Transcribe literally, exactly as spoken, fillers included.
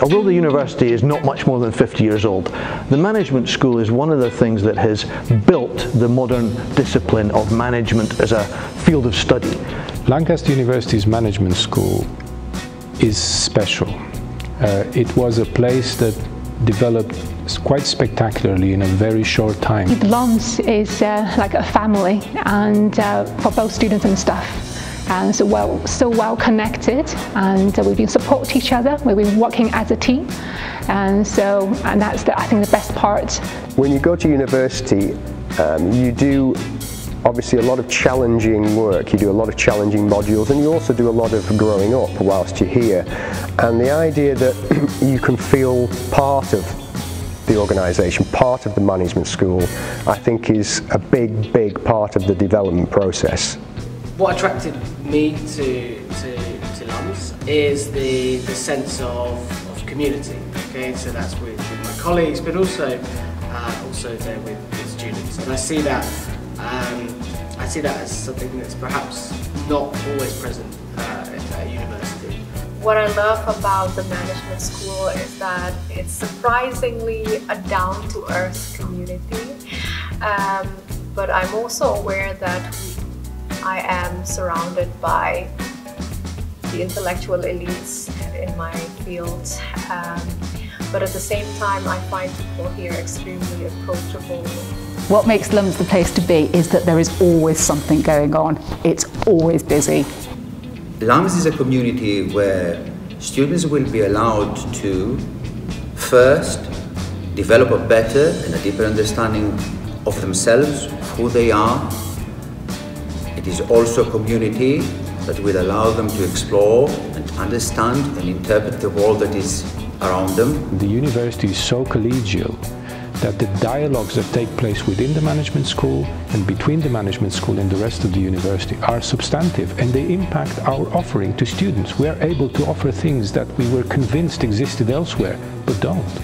Although the university is not much more than fifty years old, the management school is one of the things that has built the modern discipline of management as a field of study. Lancaster University's management school is special. Uh, it was a place that developed quite spectacularly in a very short time. LUMS is uh, like a family, and uh, for both students and staff. And so well, so well connected, and uh, we've been support each other. We've been working as a team, and so and that's the, I think the best part. When you go to university, um, you do obviously a lot of challenging work. You do a lot of challenging modules, and you also do a lot of growing up whilst you're here. And the idea that you can feel part of the organisation, part of the management school, I think is a big, big part of the development process. What attracted me to, to, to LUMS is the, the sense of, of community. Okay, so that's with, with my colleagues, but also uh, also there with, with students. And I see that um, I see that as something that's perhaps not always present uh, at university. What I love about the management school is that it's surprisingly a down-to-earth community, um, but I'm also aware that we I am surrounded by the intellectual elites in my field, um, but at the same time I find people here extremely approachable. What makes LUMS the place to be is that there is always something going on. It's always busy. LUMS is a community where students will be allowed to first develop a better and a deeper understanding of themselves, who they are. It is also a community that will allow them to explore and understand and interpret the world that is around them. The university is so collegial that the dialogues that take place within the management school and between the management school and the rest of the university are substantive, and they impact our offering to students. We are able to offer things that we were convinced existed elsewhere, but don't.